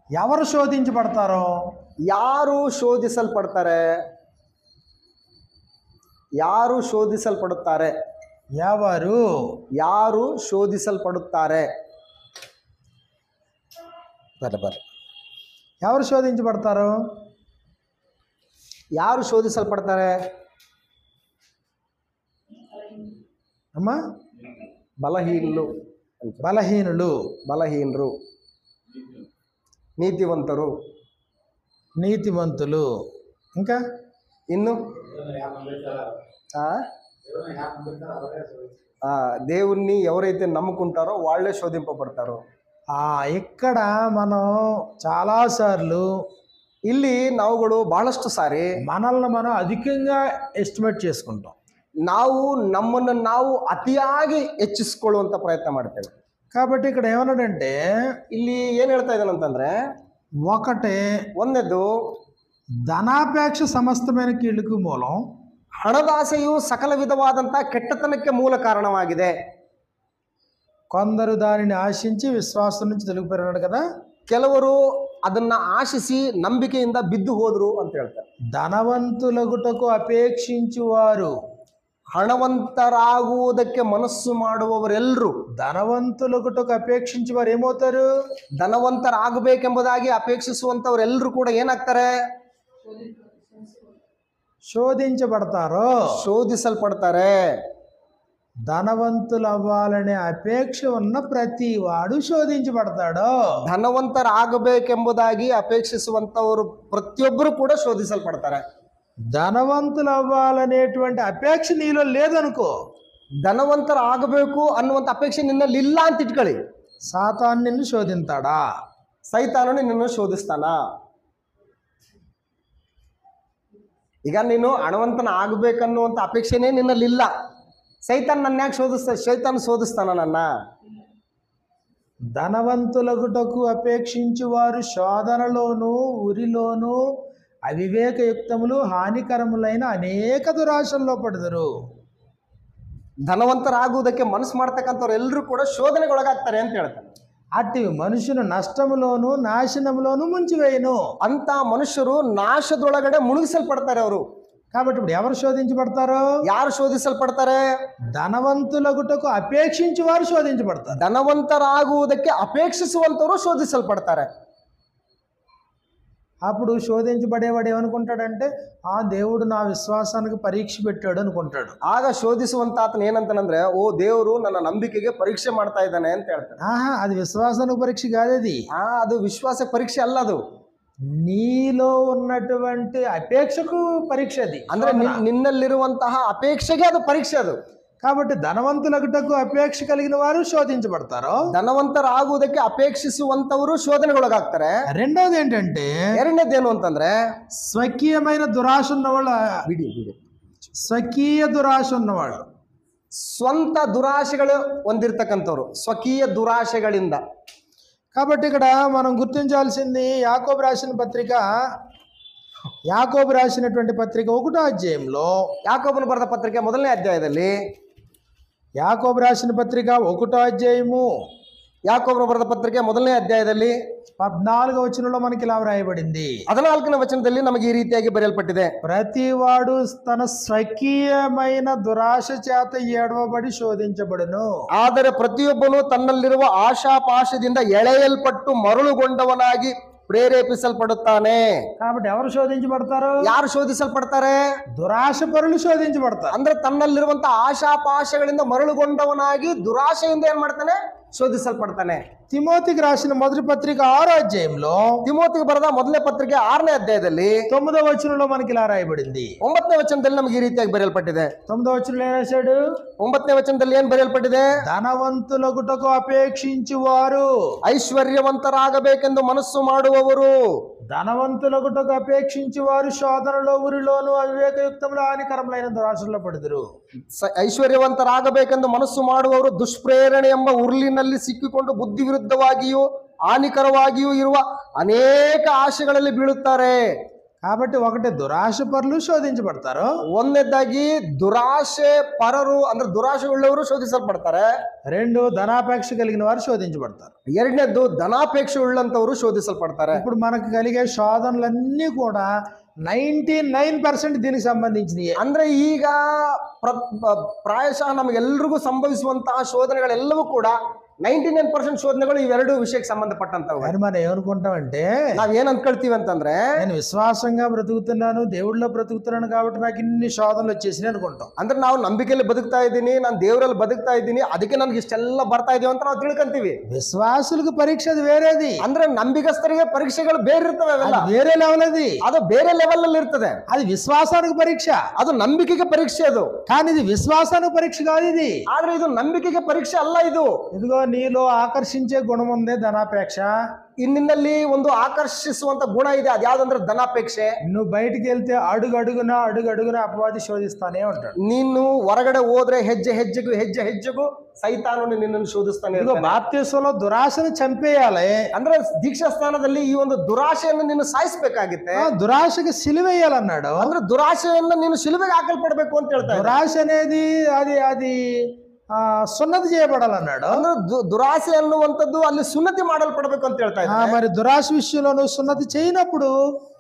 ఎవరు శోధించబడతారో? ಯಾರು ಶೋಧಿಸಲ್ಪಡ್ತಾರೆ? ಯಾರು ಶೋಧಿಸಲ್ಪಡುತ್ತಾರೆ? ఎవరు ಯಾರು ಶೋಧಿಸಲ್ಪಡುತ್ತಾರೆ? ಬರ್ರಿ. ఎవరు శోధించబడతారు? ಯಾರು ಶೋಧಿಸಲ್ಪಡ್ತಾರೆ? అమ్మా, ಬಲಹೀನರು, బలహీనులు, ಬಲಹೀನರು, ನೀತಿವಂತರು, నీతిమంతులు, ఇంకా ಇನ್ನು దేవుణ్ణి ఎవరైతే నమ్ముకుంటారో వాళ్ళే శోధింపబడతారు. ఇక్కడ మనం చాలాసార్లు ಇಲ್ಲಿ ನಾವುಗಳು ಬಹಳಷ್ಟು ಸಾರಿ మనల్ని మనం అధికంగా ఎస్టిమేట్ చేసుకుంటాం. ನಾವು ನಮ್ಮನ್ನು ನಾವು ಅತಿಯಾಗಿ ಹೆಚ್ಚಿಸ್ಕೊಳ್ಳುವಂತ ಪ್ರಯತ್ನ ಮಾಡ್ತೇವೆ. కాబట్టి ఇక్కడ ఏమన్నాడంటే, ಇಲ್ಲಿ ಏನ್ ಹೇಳ್ತಾ ಇದ್ದಾನಂತಂದ್ರೆ, ఒకటే ಒಂದನೇದು ధనాపేక్ష సమస్తమైన కీళ్ళకు మూలం, ಹಣದಾಸೆಯು ಸಕಲ ವಿಧವಾದಂತ ಕೆಟ್ಟತನಕ್ಕೆ ಮೂಲ ಕಾರಣವಾಗಿದೆ. కొందరు దానిని ఆశించి విశ్వాసం నుంచి తొలగిపోయినాడు కదా. ಕೆಲವರು ಅದನ್ನ ಆಶಿಸಿ ನಂಬಿಕೆಯಿಂದ ಬಿದ್ದು ಹೋದ್ರು ಅಂತ ಹೇಳ್ತಾರೆ. ధనవంతులగుటకు ಅಪೇಕ್ಷಿಂಚುವಾರು, ಹಣವಂತರಾಗುವುದಕ್ಕೆ ಮನಸ್ಸು ಮಾಡುವವರೆಲ್ಲರೂ, ధనవంతులగుటకు ಅಪೇಕ್ಷಿಂಚು వారు ఏమవుతారు? ಧನವಂತರಾಗಬೇಕೆಂಬುದಾಗಿ ಅಪೇಕ್ಷಿಸುವಂತವರೆಲ್ಲರೂ ಕೂಡ ಏನಾಗ್ತಾರೆ? శోధించబడతారు, ಶೋಧಿಸಲ್ಪಡ್ತಾರೆ. ధనవంతులు అవ్వాలనే అపేక్ష ఉన్న ప్రతి వాడు శోధించబడతాడు. ಧನವಂತರಾಗಬೇಕೆಂಬುದಾಗಿ ಅಪೇಕ್ಷಿಸುವಂತವರು ಪ್ರತಿಯೊಬ್ಬರು ಕೂಡ ಶೋಧಿಸಲ್ಪಡ್ತಾರೆ. ధనవంతులు అవ్వాలనేటువంటి అపేక్ష నీలో లేదనుకో, ಧನವಂತರಾಗಬೇಕು ಅನ್ನುವಂಥ ಅಪೇಕ್ಷೆ ನಿನ್ನಲ್ಲಿ ಇಲ್ಲ ಅಂತ ಇಟ್ಕೊಳ್ಳಿ, సాతాను నిన్ను శోధింతాడా? ಸೈತಾನು ನಿನ್ನನ್ನು ಶೋಧಿಸ್ತಾನ. ಈಗ ನೀನು ಹಣವಂತನ ಆಗಬೇಕನ್ನುವಂಥ ಅಪೇಕ್ಷೆನೇ ನಿನ್ನಲ್ಲಿಲ್ಲ, ಸೈತಾನ್ ನನ್ನ ಯಾಕೆ ಸೈತಾನು ಶೋಧಿಸ್ತಾನ ನನ್ನ? ధనవంతులగుటకు అపేక్షించు వారు శోధనలోను ఉరిలోను అవివేకయుక్తములు హానికరములైన అనేక దురాశల్లో పడుదురు. ಧನವಂತರಾಗುವುದಕ್ಕೆ ಮನಸ್ಸು ಮಾಡ್ತಕ್ಕಂಥವ್ರು ಎಲ್ಲರೂ ಕೂಡ ಶೋಧನೆಗೊಳಗಾಗ್ತಾರೆ ಅಂತ ಹೇಳ್ತಾರೆ. అట్టి మనుషులు నష్టములోను నాశనములోను ముంచివేయను. ಅಂತ ಮನುಷ್ಯರು ನಾಶದೊಳಗಡೆ ಮುಳುಗಿಸಲ್ಪಡ್ತಾರೆ ಅವರು. కాబట్టి ఇప్పుడు ఎవరు శోధించబడతారు? ಯಾರು ಶೋಧಿಸಲ್ಪಡ್ತಾರೆ? ధనవంతులగుటకు అపేక్షించి వారు శోధించబడతారు. ಧನವಂತರಾಗುವುದಕ್ಕೆ ಅಪೇಕ್ಷಿಸುವಂತವರು ಶೋಧಿಸಲ್ಪಡ್ತಾರೆ. అప్పుడు శోధించబడేవాడు ఏమనుకుంటాడంటే, ఆ దేవుడు నా విశ్వాసానికి పరీక్ష పెట్టాడు అనుకుంటాడు. ಆಗ ಶೋಧಿಸುವಂತ ಆತನ ಏನಂತಾನಂದ್ರೆ, ಓ ದೇವರು ನನ್ನ ನಂಬಿಕೆಗೆ ಪರೀಕ್ಷೆ ಮಾಡ್ತಾ ಇದ್ದಾನೆ ಅಂತ ಹೇಳ್ತಾನೆ. అది విశ్వాసానికి పరీక్ష కాదు, ಅದು ವಿಶ್ವಾಸ ಪರೀಕ್ಷೆ ಅಲ್ಲ, ಅದು నీలో ఉన్నటువంటి అపేక్షకు పరీక్ష. అది ಅಂದ್ರೆ ನಿನ್ನಲ್ಲಿರುವಂತಹ ಅಪೇಕ್ಷೆಗೆ ಅದು ಪರೀಕ್ಷೆ ಅದು. కాబట్టి ధనవంతులగుటకు అపేక్ష కలిగిన వారు శోధించబడతారు. ಧನವಂತರಾಗುವುದಕ್ಕೆ ಅಪೇಕ್ಷಿಸುವಂತವರು ಶೋಧನೆಗೊಳಗಾಗ್ತಾರೆ. రెండోది ఏంటంటే, ಎರಡನೇದೇನು ಅಂತಂದ್ರೆ, స్వకీయమైన దురాశ ఉన్నవాళ్ళు, స్వకీయ దురాశ ఉన్నవాళ్ళు, ಸ್ವಂತ ದುರಾಶೆಗಳು ಹೊಂದಿರತಕ್ಕಂಥವ್ರು, ಸ್ವಕೀಯ ದುರಾಶೆಗಳಿಂದ. కాబట్టి ఇక్కడ మనం గుర్తించాల్సింది యాకోబు రాసినటువంటి పత్రిక 1వ అధ్యాయంలో, ಯಾಕೋಬನು ಬರೆದ ಪತ್ರಿಕೆ 1ನೇ ಅಧ್ಯಾಯದಲ್ಲಿ, యాకోబు రాసిన పత్రిక 1వ అధ్యాయము, ಯಾಕೋಬನು ಬರೆದ ಪತ್ರಿಕೆ 1ನೇ ಅಧ್ಯಾಯದಲ್ಲಿ 14వ వచనంలో మనకి ఇలా వ్రాయబడింది. 14ನೇ ವಚನದಲ್ಲಿ ನಮಗೆ ಈ ರೀತಿಯಾಗಿ ಬರೆಯಲ್ಪಟ್ಟಿದೆ, ప్రతివాడు తన స్వకీయమైన దురాశ చేత ఏడవబడి శోధించబడును. ಆದರೆ ಪ್ರತಿಯೊಬ್ಬನು ತನ್ನಲ್ಲಿರುವ ಆಶಾಪಾಶದಿಂದ ಎಳೆಯಲ್ಪಟ್ಟು ಮರಳುಗೊಂಡವನಾಗಿ ಪ್ರೇರೇಪಿಸಲ್ಪಡುತ್ತಾನೆ. కాబట్టి ఎవరు శోధించబడతారు? ಯಾರು ಶೋಧಿಸಲ್ಪಡ್ತಾರೆ? దురాశ పరులు శోధించబడతారు. ಅಂದ್ರೆ ತನ್ನಲ್ಲಿರುವಂತ ಆಶಾಪಾಶಗಳಿಂದ ಮರಳುಗೊಂಡವನಾಗಿ ದುರಾಶೆಯಿಂದ ಏನ್ ಮಾಡ್ತಾನೆ? ಶೋಧಿಸಲ್ಪಡ್ತಾನೆ. తిమోతికి రాసిన మొదటి పత్రిక 6వ అధ్యాయంలో, ತಿಮೋತಿಗೆ ಬರೆದ 1ನೇ ಪತ್ರಿಕೆ 6ನೇ ಅಧ್ಯಾಯದಲ್ಲಿ 9వ వచనంలో మనకి ఇలా రాయబడింది. 9ನೇ ವಚನದಲ್ಲಿ ನಮಗೆ ಈ ರೀತಿಯಾಗಿ ಬರೆಯಲ್ಪಟ್ಟಿದೆ. 9వ వచనంలో ఏం రాశాడు? 9ನೇ ವಚನದಲ್ಲಿ ಏನ್ ಬರೆಯಲ್ಪಟ್ಟಿದೆ? ధనవంతులగుటకు అపేక్షించు వారు, ಐಶ್ವರ್ಯವಂತರಾಗಬೇಕೆಂದು ಮನಸ್ಸು ಮಾಡುವವರು, ధనవంతులగుటకు అపేక్షించు వారు శోధనలో ఉరిలోను అవివేకయుక్తములు హానికరములైన దురాశల్లో పడుదురు. ಐಶ್ವರ್ಯವಂತರಾಗಬೇಕೆಂದು ಮನಸ್ಸು ಮಾಡುವವರು ದುಷ್ಪ್ರೇರಣೆ ಎಂಬ ಉರುಳಿನಲ್ಲಿ ಸಿಕ್ಕಿಕೊಂಡು ಬುದ್ಧಿ ವಿರುದ್ಧವಾಗಿಯೂ ಹಾನಿಕರವಾಗಿಯೂ ಇರುವ ಅನೇಕ ಆಶೆಗಳಲ್ಲಿ ಬೀಳುತ್ತಾರೆ. కాబట్టి ఒకటి దురాశ పరులు శోధించబడతారు, ಒಂದನೇದಾಗಿ ದುರಾಶೆ ಪರರು ಅಂದ್ರೆ ದುರಾಶೆ ಉಳ್ಳವರು ಶೋಧಿಸಲ್ಪಡ್ತಾರೆ. రెండు ధనాపేక్ష కలిగిన వారు శోధించబడతారు. ಎರಡನೇದ್ದು ಧನಾಪೇಕ್ಷೆ ಉಳ್ಳಂತವರು ಶೋಧಿಸಲ್ಪಡ್ತಾರೆ. ఇప్పుడు మనకు కలిగే శోధనలన్నీ కూడా 99% దీనికి సంబంధించినవి. ಅಂದ್ರೆ ಈಗ ಪ್ರಾಯಶಃ ನಮಗೆಲ್ರಿಗೂ ಸಂಭವಿಸುವಂತಹ ಶೋಧನೆಗಳೆಲ್ಲವೂ ಕೂಡ 99% ಶೋಧನೆಗಳು ಇವೆರಡು ವಿಷಯಕ್ಕೆ ಸಂಬಂಧಪಟ್ಟಂತವು. అని మనం ఏమనుకుంటామంటే, ನಾವ್ ಏನ್ ಅನ್ಕೊಳ್ತೀವಿ ಅಂತಂದ್ರೆ, నేను విశ్వాసంగా బ్రతుకుతున్నాను, దేవుళ్ళలో బ్రతుకుతున్నాను కాబట్టి నాకు ఇన్ని శోధనలు వచ్చేసినాయి అనుకుంటాం. ಅಂದ್ರೆ ನಾವು ನಂಬಿಕೆಯಲ್ಲಿ ಬದುಕ್ತಾ ಇದ್ದೀನಿ, ನಾನು ದೇವರಲ್ಲಿ ಬದುಕ್ತಾ ಇದ್ದೀನಿ, ಅದಕ್ಕೆ ನನ್ಗೆ ಇಷ್ಟೆಲ್ಲ ಬರ್ತಾ ಇದೀವಿ ಅಂತ ನಾವು ತಿಳ್ಕೊಂತೀವಿ. విశ్వాసులకు పరీక్ష అది వేరేది. ಅಂದ್ರೆ ನಂಬಿಗಸ್ತರಿಗೆ ಪರೀಕ್ಷೆಗಳು ಬೇರೆ ಇರ್ತವೆ, ಅವೆಲ್ಲ అది వేరే లెవెల్, ಅದು ಬೇರೆ ಲೆವೆಲ್ ಅಲ್ಲಿ ಇರ್ತದೆ. అది విశ్వాసానికి పరీక్ష, ಅದು ನಂಬಿಕೆಗೆ ಪರೀಕ್ಷೆ. ಅದು కానీ ఇది విశ్వాసానికి పరీక్ష కాదు. ఇది ಆದ್ರೆ ಇದು ನಂಬಿಕೆಗೆ ಪರೀಕ್ಷೆ ಅಲ್ಲ. ಇದು ఇదిగో నీలో ఆకర్షించే గుణం ఉంది, ధనాపేక్ష. ನಿನ್ನಲ್ಲಿ ಒಂದು ಆಕರ್ಷಿಸುವಂತ ಗುಣ ಇದೆ, ಅದ್ಯಾವ್ದಂದ್ರೆ ಧನಾಪೇಕ್ಷೆ. నువ్వు బయటికి వెళ్తే అడుగడుగున అపవాది శోధిస్తానే ఉంటాడు. ನೀನು ಹೊರಗಡೆ ಹೋದ್ರೆ ಹೆಜ್ಜೆ ಹೆಜ್ಜೆಗೂ ಸೈತಾನು ನಿನ್ನನ್ನು ಶೋಧಿಸ್ತಾನೆ. ఇదిగో బాప్తిస్మలో దురాశను చంపేయాలి. ಅಂದ್ರೆ ದೀಕ್ಷಾ ಸ್ಥಾನದಲ್ಲಿ ಈ ಒಂದು ದುರಾಶೆಯನ್ನು ನೀನು ಸಾಯಿಸಬೇಕಾಗುತ್ತೆ. దురాశకి సిలువేయాలన్నాడు. ಅಂದ್ರೆ ದುರಾಶೆಯನ್ನು ನೀನು ಶಿಲುಬೆಗೆ ಹಾಕಲ್ಪಡಬೇಕು ಅಂತ ಹೇಳ್ತಾರೆ. దురాశ అనేది అది సున్నతి చేయబడాలన్నాడు. ಅಂದ್ರೆ ದುರಾಸೆ ಅನ್ನುವಂಥದ್ದು ಅಲ್ಲಿ ಸುನ್ನತಿ ಮಾಡಲ್ಪಡಬೇಕು ಅಂತ ಹೇಳ್ತಾ ಇದ್ದಾರೆ. మరి దురాశ విషయంలో నువ్వు సున్నతి చేయనప్పుడు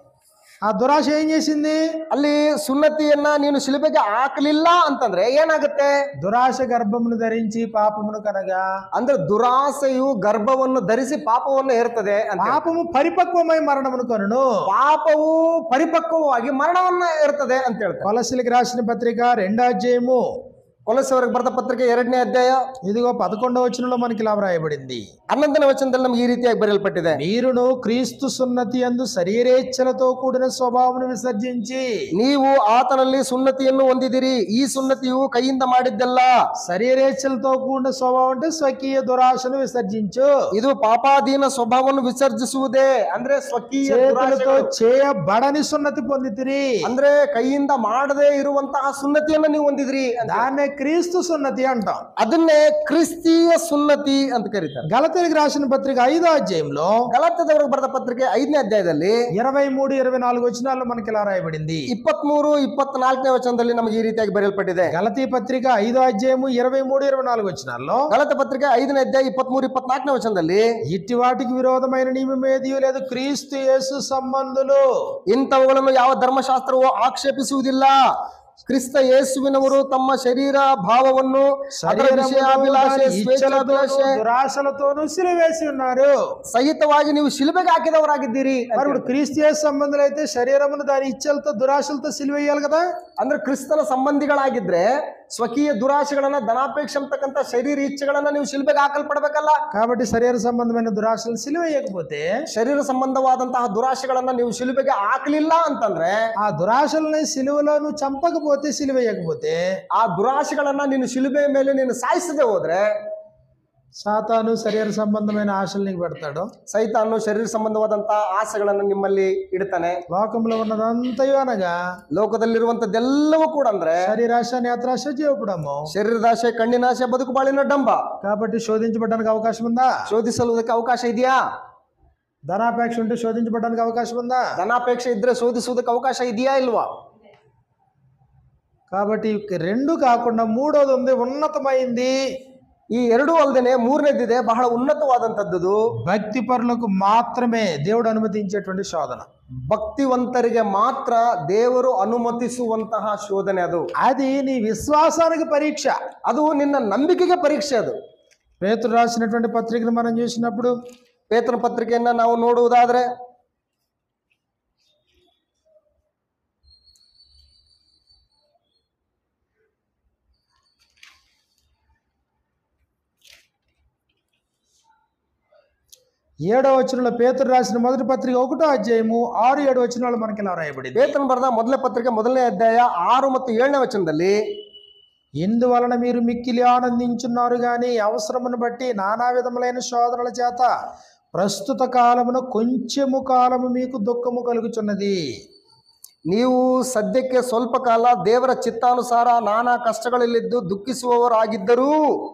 ఆ దురాశ ఏం చేసింది? ಅಲ್ಲಿ ಸುನ್ನತಿಯನ್ನ ನೀನು ಶಿಲುಬೆಗೆ ಹಾಕಲಿಲ್ಲ ಅಂತಂದ್ರೆ ಏನಾಗುತ್ತೆ? దురాశ గర్భమును ధరించి పాపమును కనగా, ಅಂದ್ರೆ ದುರಾಸೆಯು ಗರ್ಭವನ್ನು ಧರಿಸಿ ಪಾಪವನ್ನು ಹೇರ್ತದೆ. పాపము పరిపక్వమై మరణమును కనును. ಪಾಪವು ಪರಿಪಕ್ವವಾಗಿ ಮರಣವನ್ನ ಹೇರ್ತದೆ ಅಂತ ಹೇಳ್ತಾರೆ. కొలస్సీలకు రాసిన పత్రిక 2వ అధ్యాయము, ಕೊಲೊಸ್ಸೆಯವರಿಗೆ ಬರೆದ ಪತ್ರಿಕೆ 2ನೇ ಅಧ್ಯಾಯ ఇదిగో 11వ వచనంలో మనకి ఇలా వ్రాయబడింది. 11ನೇ ವಚನದಲ್ಲಿ ನಮಗೆ ಈ ರೀತಿಯಾಗಿ ಬರೆಯಲ್ಪಟ್ಟಿದೆ. మీరును క్రీస్తు సున్నతి యందు శరీరేచ్ఛలతో కూడిన స్వభావమును విసర్జించి, ನೀವು ಆತನಲ್ಲಿ ಸುನ್ನತಿಯನ್ನು ಹೊಂದಿದಿರಿ. ಈ ಸುನ್ನತಿಯು ಕೈಯಿಂದ ಮಾಡಿದ್ದಲ್ಲ. శరీరేచ్ఛలతో కూడిన స్వభావం అంటే స్వకీయ దురాశను విసర్జించు. ಇದು ಪಾಪಾಧೀನ ಸ್ವಭಾವವನ್ನು ವಿಸರ್ಜಿಸುವುದೇ. ಅಂದ್ರೆ ಸ್ವಕೀಯ చేతులతో చేయబడని సున్నతి పొందితిరి. ಅಂದ್ರೆ ಕೈಯಿಂದ ಮಾಡದೇ ಇರುವಂತಹ ಸುನ್ನತಿಯನ್ನು ನೀವು ಹೊಂದಿದ್ರಿ. దాన్నే క్రీస్తు సున్నతి అంటాం. ಅದನ್ನೇ ಕ್ರಿಸ್ತೀಯ ಸುನ್ನತಿ ಅಂತ ಕರೀತಾರೆ. గలతీయులకు రాసిన పత్రిక 5వ అధ్యాయంలో, ಗಲಾತ್ಯದವರಿಗೆ ಬರೆದ ಪತ್ರಿಕೆ 5ನೇ ಅಧ್ಯಾಯದಲ್ಲಿ 23, 24 వచనాల్లో మనకి ఇలా రాయబడింది. 23, 24ನೇ ವಚನದಲ್ಲಿ ನಮಗೆ ಈ ರೀತಿಯಾಗಿ ಬರೆಯಲ್ಪಟ್ಟಿದೆ. గలతీ పత్రిక 5వ అధ్యాయము 23, 24 వచనాల్లో, ಗಲಾತ್ಯ ಪತ್ರಿಕೆ 5ನೇ ಅಧ್ಯಾಯ 23, 24ನೇ ವಚನದಲ್ಲಿ, ఇట్టి వాటికి విరోధమైన నియమమేదియూ లేదు, క్రీస్తు యేసు సంబంధులు ಇಂಥವುಗಳನ್ನು ಯಾವ ಧರ್ಮಶಾಸ್ತ್ರವೂ ಆಕ್ಷೇಪಿಸುವುದಿಲ್ಲ. ಕ್ರಿಸ್ತ ಯೇಸುವಿನವರು ತಮ್ಮ ಶರೀರ ಭಾವವನ್ನು ಅದರ ವಿಷಯಾಭಿಲಾಷೆ, ಸ್ವೇಚ್ಛಾಭಿಲಾಷೆ, దురాశలతోనూ సిలువేసి ఉన్నారు. ಸಹಿತವಾಗಿ ನೀವು ಶಿಲುಬೆಗೆ ಹಾಕಿದವರಾಗಿದ್ದೀರಿ. మరి ఇప్పుడు క్రీస్తు యేసు సంబంధులు అయితే శరీరమును దాని ఇచ్చలతో దురాశలతో సిలువేయాలి కదా. ಅಂದ್ರೆ ಕ್ರಿಸ್ತನ ಸಂಬಂಧಿಗಳಾಗಿದ್ರೆ ಸ್ವಕೀಯ ದುರಾಶೆಗಳನ್ನ, ಧನಾಪೇಕ್ಷೆ ಅಂತಕ್ಕಂಥ ಶರೀರ ಇಚ್ಛೆಗಳನ್ನ ನೀವು ಶಿಲುಬೆಗೆ ಹಾಕಲ್ಪಡಬೇಕಲ್ಲ. కాబట్టి శరీర సంబంధమైన దురాశలు సిలువేయకపోతే, ಶರೀರ ಸಂಬಂಧವಾದಂತಹ ದುರಾಶೆಗಳನ್ನ ನೀವು ಶಿಲುಬೆಗೆ ಹಾಕಲಿಲ್ಲ ಅಂತಂದ್ರೆ, ఆ దురాశలని సిలువలో నువ్వు చంపకపోతే, సిలువేయకపోతే, ಆ ದುರಾಶೆಗಳನ್ನ ನೀನು ಶಿಲುಬೆಯ ಮೇಲೆ ನೀನು ಸಾಯಿಸದೆ ಹೋದ್ರೆ, సాతాను శరీర సంబంధమైన ఆశలు నీకు పెడతాడు. ಸೈತಾನು ಶರೀರ ಸಂಬಂಧವಾದಂತಹ ಆಸೆಗಳನ್ನು ನಿಮ್ಮಲ್ಲಿ ಇಡ್ತಾನೆ. లోకంలో ఉన్నదంతయు అనగా ಲೋಕದಲ್ಲಿರುವಂತದ್ದೆಲ್ಲವೂ ಕೂಡ ಅಂದ್ರೆ శరీరాశ, నేత్రాశ, జీవపుడము, ಶರೀರದಾಶೆ, ಕಣ್ಣಿನಾಶೆ, ಬದುಕು ಬಾಳಿನ ಡಂಬ. కాబట్టి శోధించబడడానికి అవకాశం ఉందా? ಶೋಧಿಸಲುವುದಕ್ಕೆ ಅವಕಾಶ ಇದೆಯಾ? ధనాపేక్ష ఉంటే శోధించబడడానికి అవకాశం ఉందా? ಧನಾಪೇಕ್ಷೆ ಇದ್ರೆ ಶೋಧಿಸುವುದಕ್ಕೆ ಅವಕಾಶ ಇದೆಯಾ ಇಲ್ವಾ? కాబట్టి రెండు కాకుండా మూడోది ఉంది, ఉన్నతమైంది. ಈ ಎರಡೂ ಅಲ್ಲದೆ ಮೂರನೇದಿದೆ, ಬಹಳ ಉನ್ನತವಾದಂತದ್ದು. భక్తి పరులకు మాత్రమే దేవుడు అనుమతించేటువంటి శోధన. ಭಕ್ತಿವಂತರಿಗೆ ಮಾತ್ರ ದೇವರು ಅನುಮತಿಸುವಂತಹ ಶೋಧನೆ ಅದು. అది నీ విశ్వాసానికి పరీక్ష. ಅದು ನಿನ್ನ ನಂಬಿಕೆಗೆ ಪರೀಕ್ಷೆ. ಅದು పేతురు రాసినటువంటి పత్రికను మనం చూసినప్పుడు, ಪೇತ್ರನ ಪತ್ರಿಕೆಯನ್ನ ನಾವು ನೋಡುವುದಾದ್ರೆ ఏడవ వచనంలో పేతురు రాసిన మొదటి పత్రిక 1వ అధ్యాయము 6, 7 వచనాలు మనకి ఇలా రాయబడింది. ಪೇತ್ರನ ಬರೆದ ಮೊದಲನೇ ಪತ್ರಿಕೆ 1ನೇ ಅಧ್ಯಾಯ 6 ಮತ್ತು 7ನೇ ವಚನದಲ್ಲಿ, ఇందువలన మీరు మిక్కిలి ఆనందించున్నారు గాని అవసరమును బట్టి నానా విధములైన శోధనల చేత ప్రస్తుత కాలమున కొంచెము కాలము మీకు దుఃఖము కలుగుచున్నది. ನೀವು ಸದ್ಯಕ್ಕೆ ಸ್ವಲ್ಪ ಕಾಲ ದೇವರ ಚಿತ್ತಾನುಸಾರ ನಾನಾ ಕಷ್ಟಗಳಲ್ಲಿದ್ದು ದುಃಖಿಸುವವರಾಗಿದ್ದರೂ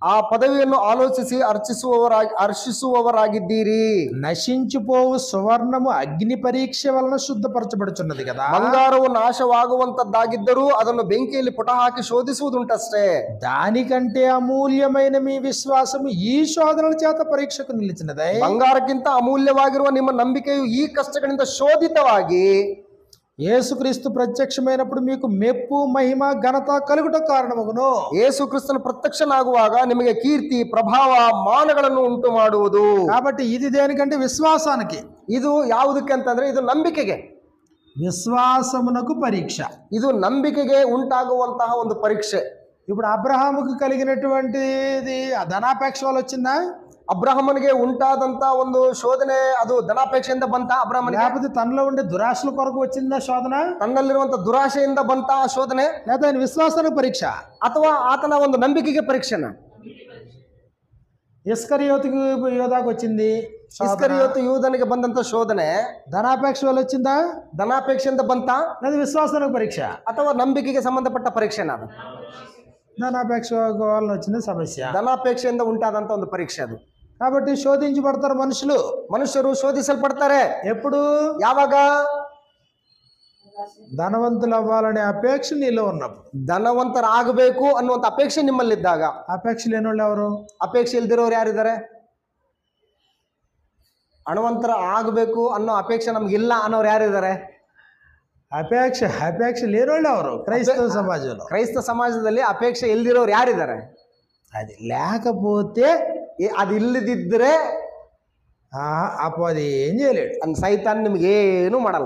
ಆ ಪದವಿಯನ್ನು ಆಲೋಚಿಸಿ ಹರ್ಷಿಸುವವರಾಗಿದ್ದೀರಿ. నశించిపోవు సువర్ణము అగ్ని పరీక్ష వలన శుద్ధపరచబడుచున్నది కదా. ಬಂಗಾರವು ನಾಶವಾಗುವಂತದ್ದಾಗಿದ್ದರೂ ಅದನ್ನು ಬೆಂಕಿಯಲ್ಲಿ ಪುಟ ಹಾಕಿ ಶೋಧಿಸುವುದುಂಟಷ್ಟೇ. దానికంటే అమూల్యమైన మీ విశ్వాసము ఈ శోధనల చేత పరీక్షకు నిలిచినదే. ಬಂಗಾರಕ್ಕಿಂತ ಅಮೂಲ್ಯವಾಗಿರುವ ನಿಮ್ಮ ನಂಬಿಕೆಯು ಈ ಕಷ್ಟಗಳಿಂದ ಶೋಧಿತವಾಗಿ యేసుక్రీస్తు ప్రత్యక్షమైనప్పుడు మీకు మెప్పు మహిమ ఘనత కలుగుట కారణమగును. ಯೇಸು ಕ್ರಿಸ್ತನ ಪ್ರತ್ಯಕ್ಷನಾಗುವಾಗ ನಿಮಗೆ ಕೀರ್ತಿ ಪ್ರಭಾವ ಮಾನಗಳನ್ನು ಉಂಟು ಮಾಡುವುದು. కాబట్టి ఇది దేనికంటే విశ్వాసానికి. ಇದು ಯಾವುದಕ್ಕೆ ಅಂತಂದ್ರೆ ಇದು ನಂಬಿಕೆಗೆ, విశ్వాసమునకు పరీక్ష. ಇದು ನಂಬಿಕೆಗೆ ಉಂಟಾಗುವಂತಹ ಒಂದು ಪರೀಕ್ಷೆ. ఇప్పుడు అబ్రహాముకు కలిగినటువంటిది ధనాపేక్ష వల్ల వచ్చిందా? ಅಬ್ರಹಾಮನಿಗೆ ಉಂಟಾದಂತ ಒಂದು ಶೋಧನೆ ಅದು ಧನಾಪೇಕ್ಷೆಯಿಂದ ಬಂತ ಅಬ್ರಹಾಮನಿಗೆ? లేకపోతే తనలో ఉండే దురాశల కొరకు వచ్చిందా శోధన? ತನ್ನಲ್ಲಿರುವಂತ ದುರಾಶೆಯಿಂದ ಬಂತ ಆ ಶೋಧನೆ, లేదా ఆయన విశ్వాసానికి పరీక్ష, ಅಥವಾ ಆತನ ಒಂದು ನಂಬಿಕೆಗೆ ಪರೀಕ್ಷೆನ? ఇస్కరియోతుకు యోధాకు వచ్చింది ಇಸ್ಕರಿಯೋತು ಯೂದನಿಗೆ ಬಂದಂತ ಶೋಧನೆ ధనాపేక్ష వల్ల వచ్చిందా? ಧನಾಪೇಕ್ಷೆಯಿಂದ ಬಂತ, లేదా విశ్వాసానికి పరీక్ష? ಅಥವಾ ನಂಬಿಕೆಗೆ ಸಂಬಂಧಪಟ್ಟ ಪರೀಕ್ಷೆನ? ಅದು ధనాపేక్ష వల్ల వచ్చింది సమస్య. ಧನಾಪೇಕ್ಷೆಯಿಂದ ಉಂಟಾದಂತ ಒಂದು ಪರೀಕ್ಷೆ ಅದು. కాబట్టి శోధించబడతారు మనుషులు ಶೋಧಿಸಲ್ಪಡ್ತಾರೆ. ఎప్పుడు? ಯಾವಾಗ? ధనవంతులు అవ్వాలనే అపేక్ష నీలో ఉన్నప్పుడు, ಧನವಂತರಾಗಬೇಕು ಅನ್ನುವಂತ ಅಪೇಕ್ಷೆ ನಿಮ್ಮಲ್ಲಿದ್ದಾಗ. అపేక్ష లేని వాళ్ళు ఎవరు? ಅಪೇಕ್ಷೆ ಇಲ್ದಿರೋರು ಯಾರಿದ್ದಾರೆ? ಹಣವಂತರ ಆಗಬೇಕು ಅನ್ನೋ ಅಪೇಕ್ಷೆ ನಮ್ಗಿಲ್ಲ ಅನ್ನೋರು ಯಾರಿದ್ದಾರೆ? అపేక్ష లేని వాళ్ళు ఎవరు? క్రైస్తవ సమాజంలో, ಕ್ರೈಸ್ತ ಸಮಾಜದಲ್ಲಿ ಅಪೇಕ್ಷೆ ಇಲ್ದಿರೋರು ಯಾರಿದ್ದಾರೆ? అది లేకపోతే, ಅದು ಇಲ್ಲದಿದ್ರೆ అప్పు అది ఏం చేయలేడు. ಸೈತಾನ್ ನಿಮ್ಗೇನು ಮಾಡಲ್ಲ.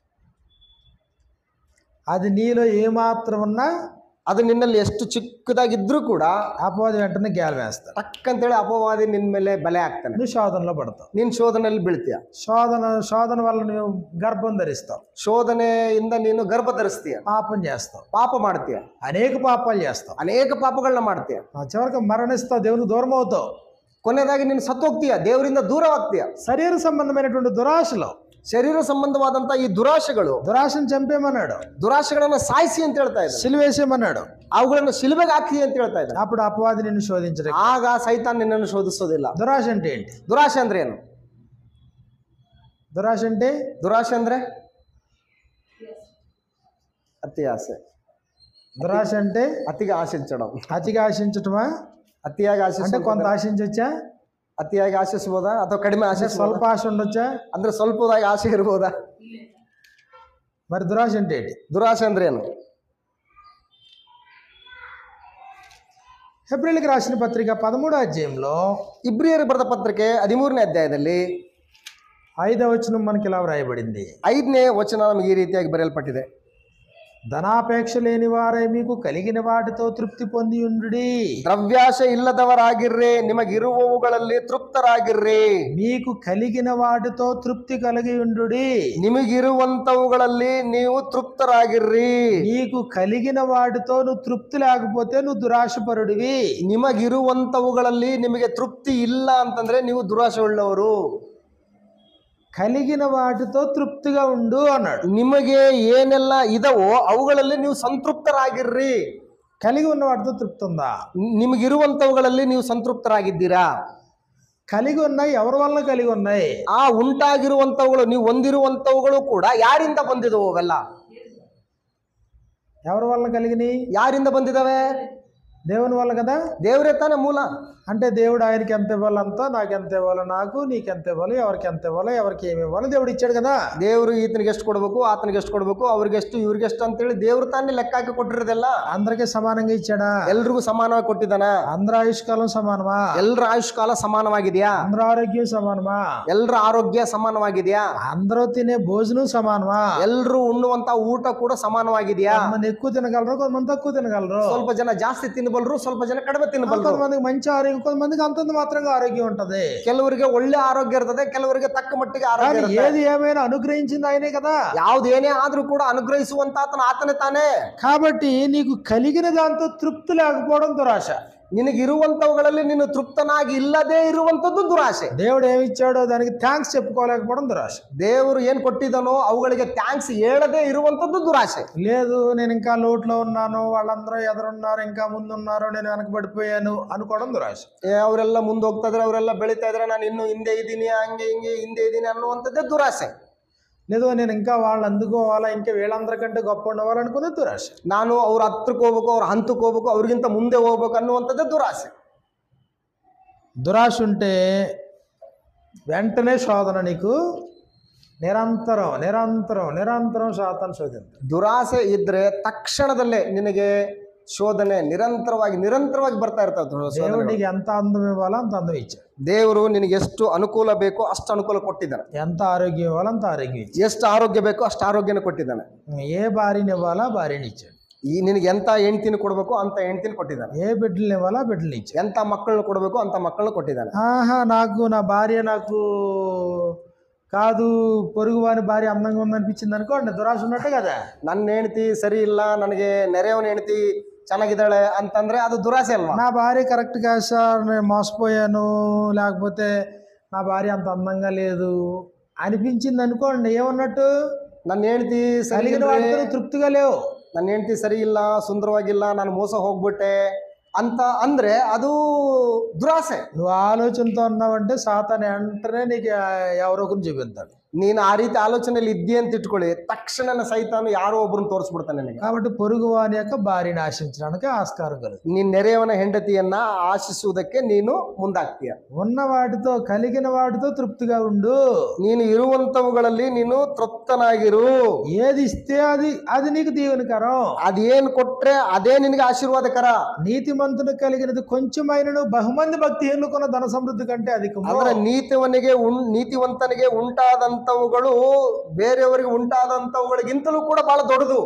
అది నీలో ఏమాత్రం ఉన్నా, ಅದು ನಿನ್ನಲ್ಲಿ ಎಷ್ಟು ಚಿಕ್ಕದಾಗಿದ್ರೂ ಕೂಡ అపవాది వెంటనే గేల వేస్తాడు. ಟಕ್ಕಂತೇಳಿ ಅಪವಾದಿ ನಿನ್ ಮೇಲೆ ಬಲೆ ಆಗ್ತಾನೆ. నువ్వు శోధనలో పడతావు. ನೀನ್ ಶೋಧನೆಯಲ್ಲಿ ಬೀಳ್ತೀಯ. శోధన వల్ల నువ్వు గర్భం ధరిస్తావు. ಶೋಧನೆಯಿಂದ ನೀನು ಗರ್ಭ ಧರಿಸ್ತೀಯ. పాపం చేస్తావు. ಪಾಪ ಮಾಡ್ತೀಯ. అనేక పాపాలు చేస్తావు. ಅನೇಕ ಪಾಪಗಳನ್ನ ಮಾಡ್ತೀಯ. చివరికి మరణిస్తావు, దేవునికి దూరం అవుతావు. ಕೊನೆಯದಾಗಿ ನೀನು ಸತ್ತೋಗ್ತೀಯ, ದೇವರಿಂದ ದೂರವಾಗ್ತೀಯ. శరీర సంబంధమైనటువంటి దురాశలు, ಶರೀರ ಸಂಬಂಧವಾದಂತ ಈ ದುರಾಶೆಗಳು, దురాశను చంపేమన్నాడు, ದುರಾಶೆಗಳನ್ನ ಸಾಯಿಸಿ ಅಂತ ಹೇಳ್ತಾ ಇದ್ದಾರೆ, సిలువేసేమన్నాడు, ಅವುಗಳನ್ನು ಶಿಲುಬೆಗೆ ಹಾಕಿ ಅಂತ ಹೇಳ್ತಾ ಇದ್ದಾರೆ. అప్పుడు అపవాది నిన్ను శోధించడం. ಆಗ ಸೈತಾನ್ ನಿನ್ನನ್ನು ಶೋಧಿಸೋದಿಲ್ಲ. దురాశ అంటే ఏంటి? ದುರಾಶೆ ಅಂದ್ರೆ ಏನು? దురాశ అంటే ಅತಿ ಆಸೆ. దురాశ అంటే ಅತಿగా ಆಶಿಂಚడం. అతిగా ఆశించటమా? ಅತಿಯಾಗಿ అంటే కొంత ಆశించొచ్చా? ಅತಿಯಾಗಿ ಆಶಿಸಬಹುದಾ ಅಥವಾ ಕಡಿಮೆ ಆಶಿಸ? ಸ್ವಲ್ಪ ಆశ ఉండొచ్చా? ಅಂದ್ರೆ ಸ್ವಲ್ಪದಾಗಿ ಆಸೆ ಇರಬಹುದಾ? మరి దురాశ అంటే ఏంటి? ದುರಾಶೆ ಅಂದ್ರೆ ಏನು? హెబ్రీయులకు రాసిన పత్రిక 13వ అధ్యాయంలో, ಇಬ್ರಿಯರಿಗೆ ಬರೆದ ಪತ್ರಿಕೆ 13ನೇ ಅಧ್ಯಾಯದಲ್ಲಿ 5వ వచనం మనకి ఇలా వ్రాయబడింది. 5ನೇ ವಚನ ನಮಗೆ ಈ ರೀತಿಯಾಗಿ ಬರೆಯಲ್ಪಟ್ಟಿದೆ. ధనాపేక్ష లేని వారై మీకు కలిగిన వాటితో తృప్తి పొంది ఉండుడి. ದ್ರವ್ಯಾಶೆ ಇಲ್ಲದವರಾಗಿರ್ರಿ, ನಿಮಗಿರುವವುಗಳಲ್ಲಿ ತೃಪ್ತರಾಗಿರ್ರಿ. మీకు కలిగిన వాటితో తృప్తి కలిగి ఉండుడి. ನಿಮಗಿರುವಂತವುಗಳಲ್ಲಿ ನೀವು ತೃಪ್ತರಾಗಿರ್ರಿ. నీకు కలిగిన వాటితో నువ్వు తృప్తి లేకపోతే నువ్వు దురాశపరుడివి. ನಿಮಗಿರುವಂತವುಗಳಲ್ಲಿ ನಿಮಗೆ ತೃಪ್ತಿ ಇಲ್ಲ ಅಂತಂದ್ರೆ ನೀವು ದುರಾಶೆ ಉಳ್ಳವರು. కలిగిన వాటితో తృప్తిగా ఉండు అన్నాడు. ನಿಮಗೆ ಏನೆಲ್ಲ ಇದವೋ ಅವುಗಳಲ್ಲಿ ನೀವು ಸಂತೃಪ್ತರಾಗಿರ್ರಿ. కలిగి ఉన్న వాటితో తృప్తి ఉందా? ನಿಮಗಿರುವಂತವುಗಳಲ್ಲಿ ನೀವು ಸಂತೃಪ್ತರಾಗಿದ್ದೀರಾ? కలిగి ఉన్నాయి, ఎవరి వల్ల కలిగి ఉన్నాయి? ಆ ಉಂಟಾಗಿರುವಂತವುಗಳು, ನೀವು ಹೊಂದಿರುವಂತವುಗಳು ಕೂಡ ಯಾರಿಂದ ಬಂದಿದವು? ಅವೆಲ್ಲ ఎవరి వల్ల కలిగినాయి? ಯಾರಿಂದ ಬಂದಿದಾವೆ? దేవుని వల్ల కదా. ದೇವರೇ ತಾನೇ ಮೂಲ. అంటే దేవుడు ఆయనకి ఎంత ఇవ్వాలంతో, నాకు ఎంత ఇవ్వాలో, నాకు నీకు ఎంత ఇవ్వాలి, ఎవరికి ఎంత ఇవ్వాలో, ఎవరికి ఏమి ఇవ్వాలో దేవుడు ఇచ్చాడు కదా. ದೇವರು ಈತನಿಗೆ ಎಷ್ಟು ಕೊಡಬೇಕು, ಆತನಿಗೆ ಎಷ್ಟು ಕೊಡಬೇಕು, ಅವ್ರಿಗೆಷ್ಟು ಇವ್ರಿಗೆಷ್ಟು ಅಂತೇಳಿ ದೇವ್ರು ತಾನೇ ಲೆಕ್ಕ ಹಾಕಿ ಕೊಟ್ಟಿರೋದೆಲ್ಲ. అందరికీ సమానంగా ఇచ్చాడా? ಎಲ್ರಿಗೂ ಸಮಾನವಾಗಿ ಕೊಟ್ಟಿದ್ದಾನ. అందరి ఆయుష్కాలం సమానమా? ಎಲ್ರ ಆಯುಷ್ಕಾಲ ಸಮಾನವಾಗಿದೆಯಾ? అందరి ఆరోగ్యం సమానమా? ಎಲ್ರ ಆರೋಗ್ಯ ಸಮಾನವಾಗಿದೆಯಾ? అందరూ తినే భోజనం సమానమా? ಎಲ್ರು ಉಣ್ಣುವಂತ ಊಟ ಕೂಡ ಸಮಾನವಾಗಿದೆಯಾ? కొంతమంది ఎక్కువ తినగలరు, కొంతమంది తక్కువ తినగలరు. ಸ್ವಲ್ಪ ಜನ ಜಾಸ್ತಿ ತಿನ್ನಬಲ್ಲರು, ಸ್ವಲ್ಪ ಜನ ಕಡಿಮೆ ತಿನ್ನಬಲ್ಲರು. కొంతమందికి మంచి ఆరోగ్యం, కొంతమందికి అంతంత మాత్రంగా ఆరోగ్యం ఉంటది. ಕೆಲವರಿಗೆ ಒಳ್ಳೆ ಆರೋಗ್ಯ ಇರ್ತದೆ, ಕೆಲವರಿಗೆ ತಕ್ಕ ಮಟ್ಟಿಗೆ ಆರೋಗ್ಯ ಇರ್ತದೆ. ఏది ఏమైనా అనుగ్రహించింది ఆయనే కదా. ಯಾವುದೇನೇ ಆದ್ರೂ ಕೂಡ ಅನುಗ್ರಹಿಸುವಂತ ಆತನೇ ತಾನೇ. కాబట్టి నీకు కలిగిన దాంతో తృప్తి లేకపోవడం దురాశ. నినగిరువంతవుಗಳಲ್ಲಿ ನೀನು తృప్తನಾಗಿ ఇల్లదే ఇరువంతದ್ದು దురాశೆ. దేవుడు ఏమి ఇచ్చాడో దానికి థ్యాంక్స్ చెప్పుకోలేకపోవడం దురాశ. దేవుడు ఏం కొట్టిదనో అವುಗಳಿಗೆ థ్యాంక్స్ ಹೇಳದೇ ఇరువంతದ್ದು దురాశೆ. లేదు నేను ఇంకా లోట్లో ఉన్నాను, వాళ్ళందరూ ఎదురున్నారు, ఇంకా ముందున్నారు, నేను వెనకబడిపోయాను అనుకోవడం దురాశ. ಅವರೆಲ್ಲ ಮುಂದೆ ಹೋಗ್ತಾ ಇದ್ರೆ, ಅವರೆಲ್ಲ ಬೆಳೀತಾ ಇದ್ರೆ, ನಾನು ಇನ್ನೂ ಹಿಂದೆ ಇದ್ದೀನಿ, ಹಂಗೆ ಹಿಂಗೆ ಹಿಂದೆ ಇದ್ದೀನಿ ಅನ್ನುವಂಥದ್ದೇ ದುರಾಸೆ. లేదు నేను ఇంకా వాళ్ళు అందుకోవాలా, ఇంకా వీళ్ళందరికంటే గొప్ప ఉండవాలనుకునే దురాశ. ನಾನು ಅವ್ರ ಹತ್ರಕ್ಕೆ ಹೋಗ್ಬೇಕು, ಅವ್ರ ಹಂತಕ್ಕೆ ಹೋಗ್ಬೇಕು, ಅವ್ರಿಗಿಂತ ಮುಂದೆ ಹೋಗ್ಬೇಕು ಅನ್ನುವಂಥದ್ದೇ ದುರಾಸೆ. దురాశ ఉంటే వెంటనే శోధన నీకు నిరంతరం నిరంతరం నిరంతరం సాతాను శోధించు. ದುರಾಸೆ ಇದ್ರೆ ತಕ್ಷಣದಲ್ಲೇ ನಿನಗೆ ಶೋಧನೆ ನಿರಂತರವಾಗಿ ಬರ್ತಾ ಇರ್ತದೆ. దేవుడు నీకు ఎంత అందం ఇవ్వాలో అంత అందం ఇచ్చాడు. ದೇವರು ನಿನಗೆ ಎಷ್ಟು ಅನುಕೂಲ ಬೇಕೋ ಅಷ್ಟು ಅನುಕೂಲ ಕೊಟ್ಟಿದ್ದಾನೆ. ఎంత ఆరోగ్యం ఇవ్వాలో అంత ఆరోగ్యం ఇచ్చాడు. ಎಷ್ಟು ಆರೋಗ್ಯ ಬೇಕೋ ಅಷ್ಟು ಆರೋಗ್ಯನ ಕೊಟ್ಟಿದ್ದಾನೆ. ఏ భార్యని ఇవ్వాలో ఆ భార్యని ఇచ్చాడు. ನಿನಗೆ ಎಂತ ಹೆಂಡ್ತಿನ ಕೊಡಬೇಕು ಅಂತ ಹೆಂಡ್ತಿನ ಕೊಟ್ಟಿದ್ದಾನೆ. ఏ బిడ్డలు ఇవ్వాలో ఆ బిడ్డలు ఇచ్చాడు. ಎಂತ ಮಕ್ಕಳನ್ನ ಕೊಡಬೇಕು ಅಂತ ಮಕ್ಕಳನ್ನ ಕೊಟ್ಟಿದ್ದಾನೆ. నాకు నా భార్య నాకు కాదు, పొరుగు వారి భార్య అందంగా ఉందనిపించింది అనుకోండి, దురాశ ఉన్నట్టే కదా. ನನ್ನ ಹೆಂಡ್ತಿ ಸರಿ ಇಲ್ಲ, ನನಗೆ ನೆರೆಯವನ ಹೆಂಡ್ತಿ ಚೆನ್ನಾಗಿದ್ದಾಳೆ ಅಂತಂದ್ರೆ ಅದು ದುರಾಸೆ ಅಲ್ವಾ? నా భార్య కరెక్ట్ కాదు సార్, నేను మోసపోయాను, లేకపోతే నా భార్య అంత అందంగా లేదు అనిపించింది అనుకోండి, ఏమన్నట్టు? ನನ್ನ ಹೆಂಡ್ತಿ కలిగిన వాటితో తృప్తిగా లేవు. ನನ್ನ ಹೆಂಡ್ತಿ ಸರಿ ಇಲ್ಲ, ಸುಂದರವಾಗಿಲ್ಲ, ನಾನು ಮೋಸ ಹೋಗ್ಬಿಟ್ಟೆ ಅಂತ ಅಂದ್ರೆ ಅದು ದುರಾಸೆ. నువ్వు ఆలోచనతో ఉన్నావంటే సాతాను వెంటనే నీకు ఎవరో ఒకరిని చూపిస్తాడు. ನೀನು ಆ ರೀತಿ ಆಲೋಚನೆಯಲ್ಲಿ ಇದ್ದಿ ಅಂತ ಇಟ್ಕೊಳ್ಳಿ, ತಕ್ಷಣ ಸೈತಾನು ಯಾರೋ ಒಬ್ಬರನ್ನ ತೋರಿಸ್ಬಿಡ್ತಾನೆ ನಿನಗೆ. కాబట్టి పొరుగు వాని యొక్క భార్యని ఆశించడానికి ఆస్కారం కలుగుతుంది. ನೀನ್ ನೆರೆಯವನ ಹೆಂಡತಿಯನ್ನ ಆಶಿಸುವುದಕ್ಕೆ ನೀನು ಮುಂದಾಗ್ತೀಯ. ఉన్న వాటితో కలిగిన వాటితో తృప్తిగా ఉండు. ನೀನು ಇರುವಂತವುಗಳಲ್ಲಿ ನೀನು ತೃಪ್ತನಾಗಿರು. ఏది ఇస్తే అది నీకు దీవెనకరం. ಅದೇನ್ ಕೊಟ್ರೆ ಅದೇ ನಿನಗೆ ಆಶೀರ್ವಾದಕರ. నీతిమంతునికి కలిగినది కొంచెమైనను బహుమంది భక్తిహీనులకున్న ధన సమృద్ధి కంటే అధికము. ಅಂದ್ರೆ ನೀತಿವಂತನಿಗೆ ಉಂಟಾದಂತವುಗಳು ಬೇರೆಯವರಿಗೆ ಉಂಟಾದಂತವುಗಳಿಗಿಂತಲೂ ಕೂಡ ಬಹಳ ದೊಡ್ಡದು.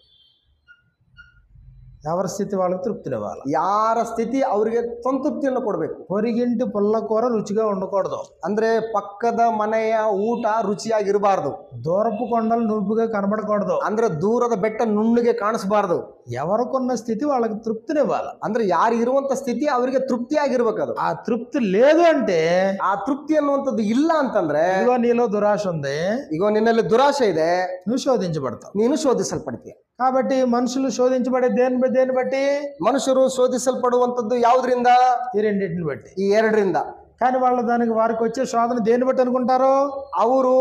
ఎవరి స్థితి వాళ్ళకి తృప్తినివ్వాలి. ಯಾರ ಸ್ಥಿತಿ ಅವರಿಗೆ ಸಂತೃಪ್ತಿಯನ್ನು ಕೊಡಬೇಕು. పొరిగింటి పుల్లకూర రుచిగా ఉండకూడదు. ಅಂದ್ರೆ ಪಕ್ಕದ ಮನೆಯ ಊಟ ರುಚಿಯಾಗಿರಬಾರ್ದು. దూరపు కొండలు నునుపుగా కనబడకూడదు. ಅಂದ್ರೆ ದೂರದ ಬೆಟ್ಟ ನುಣ್ಣಗೆ ಕಾಣಿಸಬಾರ್ದು. ఎవరికున్న స్థితి వాళ్ళకి తృప్తినివ్వాలి. ಅಂದ್ರೆ ಯಾರು ಇರುವಂತ ಸ್ಥಿತಿ ಅವರಿಗೆ ತೃಪ್ತಿಯಾಗಿರ್ಬೇಕು. ಅದು ఆ తృప్తి లేదు అంటే, ಆ ತೃಪ್ತಿ ಅನ್ನುವಂಥದ್ದು ಇಲ್ಲ ಅಂತಂದ್ರೆ, ఇదిగో నీలో దురాశ ఉంది, ಈಗ ನಿನ್ನಲ್ಲಿ ದುರಾಶೆ ಇದೆ, నువ్వు శోధించబడతావు. ನೀನು ಶೋಧಿಸಲ್ಪಡ್ತೀಯ. కాబట్టి మనుషులు శోధించబడే దేన్ని బట్టి? ಮನುಷ್ಯರು ಶೋಧಿಸಲ್ಪಡುವಂಥದ್ದು ಯಾವುದರಿಂದ? ఈ రెండింటిని బట్టి, ಈ ಎರಡರಿಂದ. కానీ వారికి వచ్చే శోధన దేన్ని బట్టి అనుకుంటారు? ಅವರು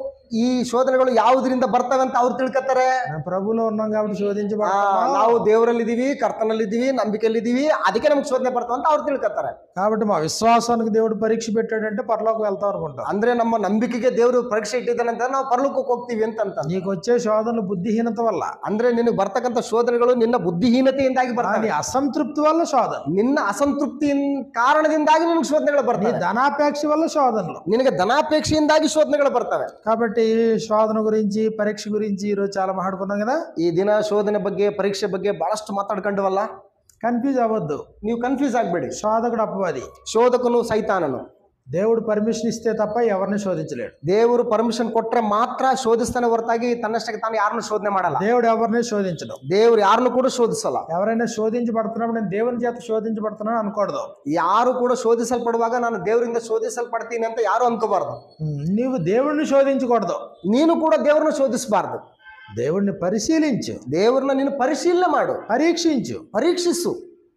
ಈ ಶೋಧನೆಗಳು ಯಾವುದರಿಂದ ಬರ್ತವೆ ಅಂತ ಅವ್ರು ತಿಳ್ಕೊತಾರೆ. ప్రభులో ఉన్నాం కాబట్టి శోధించబడతాం, ನಾವು ದೇವರಲ್ಲಿದ್ದೀವಿ, ಕರ್ತನಲ್ಲಿದ್ದೀವಿ, ನಂಬಿಕೆಯಲ್ಲಿದ್ದೀವಿ, ಅದಕ್ಕೆ ನಮ್ಗೆ ಶೋಧನೆ ಬರ್ತಾವ ಅಂತ ಅವ್ರು ತಿಳ್ಕೊತಾರೆ. కాబట్టి మా విశ్వాసానికి దేవుడు పరీక్ష పెట్టాడంటే పరలోకం వెళ్తాం అనుకుంటాం. ಅಂದ್ರೆ ನಮ್ಮ ನಂಬಿಕೆಗೆ ದೇವರು ಪರೀಕ್ಷೆ ಇಟ್ಟಿದ್ದಾನೆ ಅಂತ ನಾವು ಪರಲೋಕಕ್ಕೆ ಹೋಗ್ತೀವಿ ಅಂತ. నీకు వచ్చే శోధనలు బుద్ధిహీనత వల్ల, ಅಂದ್ರೆ ನಿನಗೆ ಬರ್ತಕ್ಕಂಥ ಶೋಧನೆಗಳು ನಿನ್ನ ಬುದ್ಧಿಹೀನತೆಯಿಂದಾಗಿ ಬರ್ತವೆ. అసంతృప్తి వల్ల శోధన, ನಿನ್ನ ಅಸಂತೃಪ್ತಿ ಕಾರಣದಿಂದಾಗಿ ನಿನಗೆ ಶೋಧನೆಗಳು ಬರ್ತವೆ. ధనాపేక్ష వల్ల శోధనలు, ನಿನಗೆ ಧನಾಪೇಕ್ಷೆಯಿಂದಾಗಿ ಶೋಧನೆಗಳು ಬರ್ತವೆ. కాబట్టి శోధన గురించి, పరీక్ష గురించి ఈరోజు చాలా మాట్లాడుకున్నాం కదా. ಈ ದಿನ ಶೋಧನೆ ಬಗ್ಗೆ, ಪರೀಕ್ಷೆ ಬಗ್ಗೆ ಬಹಳಷ್ಟು ಮಾತಾಡ್ಕೊಂಡವಲ್ಲ. కన్ఫ్యూజ్ అవ్వద్దు, ನೀವು ಕನ್ಫ್ಯೂಸ್ ಆಗಬೇಡಿ. శోధకుడు అపవాది, ಶೋಧಕನು ಸೈತಾನನು. దేవుడు పర్మిషన్ ఇస్తే తప్ప ఎవరిని శోధించలేడు. ದೇವರು ಪರ್ಮಿಷನ್ ಕೊಟ್ರೆ ಮಾತ್ರ ಶೋಧಿಸ್ತಾನೆ ಹೊರತಾಗಿ ತನ್ನಷ್ಟಕ್ಕೆ ತಾನು ಯಾರನ್ನು ಶೋಧನೆ ಮಾಡಲ್ಲ. దేవుడు ఎవరిని శోధించడు. ದೇವರು ಯಾರನ್ನು ಕೂಡ ಶೋಧಿಸಲ್ಲ. ఎవరైనా శోధించబడుతున్నప్పుడు నేను దేవుని చేత శోధించబడుతున్నాను అనుకోవద్దు. ಯಾರು ಕೂಡ ಶೋಧಿಸಲ್ಪಡುವಾಗ ನಾನು ದೇವರಿಂದ ಶೋಧಿಸಲ್ಪಡ್ತೀನಿ ಅಂತ ಯಾರು ಅನ್ಕೋಬಾರ್ದು. నీవు దేవుడిని శోధించకూడదు, ನೀನು ಕೂಡ ದೇವರನ್ನು ಶೋಧಿಸಬಾರ್ದು. దేవుడిని పరిశీలించు, ದೇವರನ್ನ ನೀನು ಪರಿಶೀಲನೆ ಮಾಡು, ಪರೀಕ್ಷಿಸು.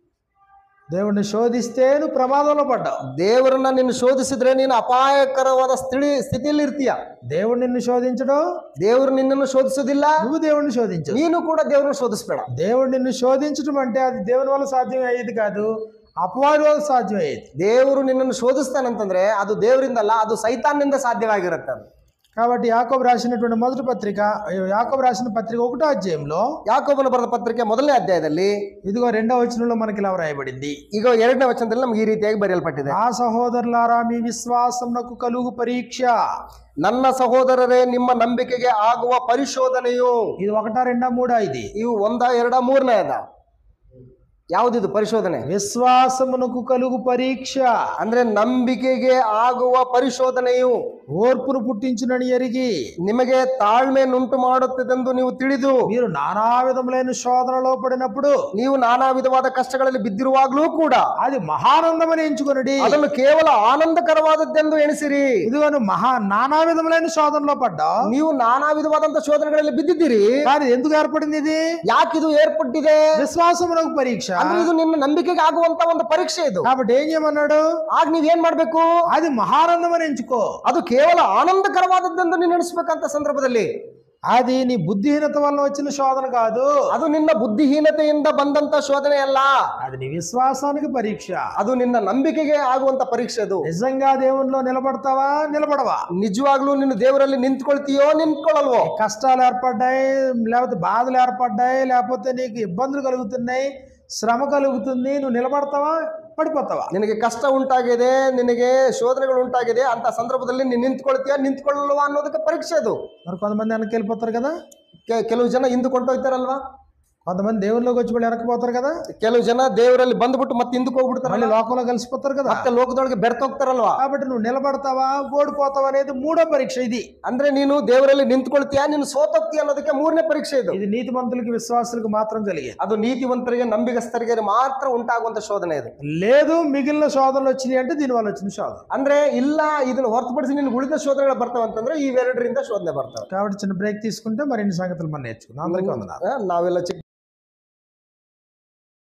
దేవుడిని శోధిస్తే నువ్వు ప్రమాదంలో పడ్డావు. ದೇವರನ್ನ ನೀನು ಶೋಧಿಸಿದ್ರೆ ನೀನು ಅಪಾಯಕರವಾದ ಸ್ಥಿತಿಯಲ್ಲಿ ಇರ್ತೀಯ. దేవుడు నిన్ను శోధించడం, ದೇವರು ನಿನ್ನನ್ನು ಶೋಧಿಸೋದಿಲ್ಲ, నువ్వు దేవుడిని శోధించు. ನೀನು ಕೂಡ ದೇವರನ್ನು ಶೋಧಿಸಬೇಡ. దేవుడు నిన్ను శోధించడం అంటే అది దేవుని వల్ల సాధ్యం అయ్యేది కాదు, అపవాది వల్ల సాధ్యం అయ్యేది. ದೇವರು ನಿನ್ನನ್ನು ಶೋಧಿಸ್ತಾನಂತಂದ್ರೆ ಅದು ದೇವರಿಂದಲ್ಲ, ಅದು ಸೈತಾನ್ನಿಂದ ಸಾಧ್ಯವಾಗಿರುತ್ತೆ. ಅದು కాబట్టి యాకోబు రాసినటువంటి మొదటి పత్రిక, యాకోబు రాసిన పత్రిక 1వ అధ్యాయంలో, ಯಾಕೋಬನ ಬರೆದ ಪತ್ರಿಕೆ 1ನೇ ಅಧ್ಯಾಯದಲ್ಲಿ ఇదిగో 2వ వచనంలో మనకి ఇలా వ్రాయబడింది. ಈಗ 2ನೇ ವಚನದಲ್ಲಿ ನಮಗೆ ಈ ರೀತಿಯಾಗಿ ಬರೆಯಲ್ಪಟ್ಟಿದೆ. ఆ సహోదరులారా మీ విశ్వాసమునకు కలుగు పరీక్ష, ನನ್ನ ಸಹೋದರರೇ ನಿಮ್ಮ ನಂಬಿಕೆಗೆ ಆಗುವ ಪರಿಶೋಧನೆಯು. ఇది 1, 2, 3 ఇది. ಇವು 1, 2, 3ನೇದ. ಯಾವುದಿದು ಪರಿಶೋಧನೆ? విశ్వాసమునకు కలుగు పరీక్ష ಅಂದ್ರೆ ನಂಬಿಕೆಗೆ ಆಗುವ ಪರಿಶೋಧನೆಯು. ఓర్పును పుట్టించునని ఎరిగి ನಿಮಗೆ ತಾಳ್ಮೆಯನ್ನುಂಟು ಮಾಡುತ್ತದೆಂದು ನೀವು ತಿಳಿದು మీరు నానా విధములైన శోధనలో పడినప్పుడు ನೀವು ನಾನಾ ವಿಧವಾದ ಕಷ್ಟಗಳಲ್ಲಿ ಬಿದ್ದಿರುವಾಗಲೂ ಕೂಡ అది మహానందమని ఎంచుకొనుడి. ಅದನ್ನು ಕೇವಲ ಆನಂದಕರವಾದದ್ದೆಂದು ಎಣಿಸಿರಿ. ఇదిగో నువ్వు నానా విధములైన శోధనలో పడ్డా, ನೀವು ನಾನಾ ವಿಧವಾದಂತ ಶೋಧನೆಗಳಲ್ಲಿ ಬಿದ್ದಿದ್ದೀರಿ. కానీ ఎందుకు ఏర్పడింది ఇది? ಯಾಕಿದು ಏರ್ಪಟ್ಟಿದೆ? విశ్వాసమునకు పరీక్ష. ಅಂದ್ರೆ ಇದು ನಿನ್ನ ನಂಬಿಕೆಗೆ ಆಗುವಂತ ಒಂದು ಪರೀಕ್ಷೆ ಇದು. కాబట్టి ఏం చేయమన్నాడు? ಆಗ ನೀವೇನ್ ಮಾಡ್ಬೇಕು? అది మహానందమని ఎంచుకో. ಅದು ಕೇವಲ ಆನಂದಕರವಾದದ್ದೆಂದು ನೀನು ಎಣಿಸ್ಬೇಕಂತ ಸಂದರ್ಭದಲ್ಲಿ అది నీ బుద్ధిహీనత వల్ల వచ్చిన శోధన కాదు. ಅದು ನಿನ್ನ ಬುದ್ಧಿಹೀನತೆಯಿಂದ ಬಂದಂತ ಶೋಧನೆ ಅಲ್ಲ. అది నీ విశ్వాసానికి పరీక్ష. ಅದು ನಿನ್ನ ನಂಬಿಕೆಗೆ ಆಗುವಂತ ಪರೀಕ್ಷೆ. ಅದು నిజంగా దేవునిలో నిలబడతావా నిలబడవా? ನಿಜವಾಗ್ಲೂ ನೀನು ದೇವರಲ್ಲಿ ನಿಂತ್ಕೊಳ್ತೀಯೋ ನಿಂತ್ಕೊಳ್ಳಲ್ವೋ? కష్టాలు ఏర్పడ్డాయి, లేకపోతే బాధలు ఏర్పడ్డాయి, లేకపోతే నీకు ఇబ్బందులు కలుగుతున్నాయి, శ్రమ కలుగుతుంది, నువ్వు నిలబడతావా పడిపోతావా? ನಿನಗೆ ಕಷ್ಟ ಉಂಟಾಗಿದೆ, ನಿನಗೆ ಶೋಧನೆಗಳು ಉಂಟಾಗಿದೆ, ಅಂತ ಸಂದರ್ಭದಲ್ಲಿ ನೀನು ನಿಂತ್ಕೊಳ್ತೀಯಾ ನಿಂತ್ಕೊಳ್ಳಲ್ವಾ ಅನ್ನೋದಕ್ಕೆ ಪರೀಕ್ಷೆ ಅದು. మరి కొంతమంది వెనక్కి వెళ్ళిపోతారు కదా, ಕೆಲವು ಜನ ಹಿಂದಕ್ಕೆ ಹೊಂಟೋಗ್ತಾರಲ್ವಾ, కొంతమంది దేవుళ్ళలోకి వచ్చి మళ్ళీ వెనక్కిపోతారు కదా, ಕೆಲವು ಜನ ದೇವರಲ್ಲಿ ಬಂದ್ಬಿಟ್ಟು ಮತ್ತೆ ಹಿಂದಕ್ಕೆ ಹೋಗ್ಬಿಡ್ತಾರೆ, మళ్ళీ లోకంలో కలిసిపోతారు కదా, ಮತ್ತೆ ಲೋಕದೊಳಗೆ ಬೆರ್ತೋಗ್ತಾರಲ್ವಾ. కాబట్టి నువ్వు నిలబడతావా ఓడిపోతావా అనేది మూడో పరీక్ష. ఇది ಅಂದ್ರೆ ನೀನು ದೇವರಲ್ಲಿ ನಿಂತ್ಕೊಳ್ತೀಯಾ ನೀನು ಸೋತೋಗ್ತೀಯ ಅನ್ನೋದಕ್ಕೆ ಮೂರನೇ ಪರೀಕ್ಷೆ ಇದು. ఇది నీతిమంతులకి విశ్వాసులకు మాత్రం జరిగేది. ಅದು ನೀತಿವಂತರಿಗೆ ನಂಬಿಗಸ್ತರಿಗೆ ಮಾತ್ರ ಉಂಟಾಗುವಂತ ಶೋಧನೆ ಇದು. లేదు మిగిలిన శోధనలు వచ్చినాయి అంటే దీని వల్ల వచ్చిన శోధన. ಅಂದ್ರೆ ಇಲ್ಲ ಇದನ್ನ ಹೊರತುಪಡಿಸಿ ನಿನ್ ಉಳಿದ ಶೋಧನೆಗಳು ಬರ್ತಾವಂತಂದ್ರೆ ಇವೆರಡರಿಂದ ಶೋಧನೆ ಬರ್ತಾವೆ. కాబట్టి చిన్న బ్రేక్ తీసుకుంటే మరి ఇన్ని సంగతులు మనం నేర్చుకుందాం. అందరికీ వందనాలు. ನಾವೆಲ್ಲ